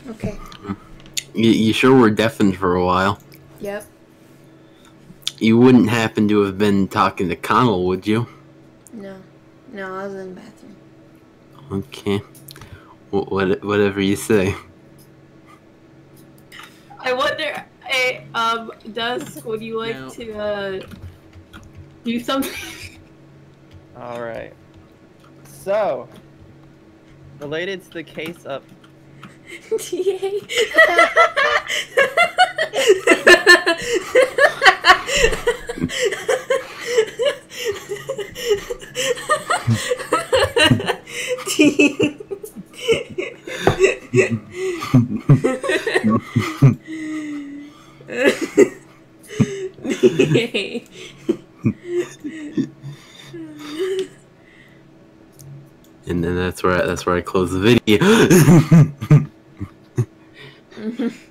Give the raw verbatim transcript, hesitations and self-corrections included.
Okay. You, you sure were deafened for a while? Yep. You wouldn't happen to have been talking to Connell, would you? No. No, I was in the bathroom. Okay. What, what, whatever you say. I wonder, hey, um, Dusk, would you like No. to, uh, do something? Alright. So, related to the case of... Yay. Yay. And then that's where I, that's where I close the video. Mm-hmm.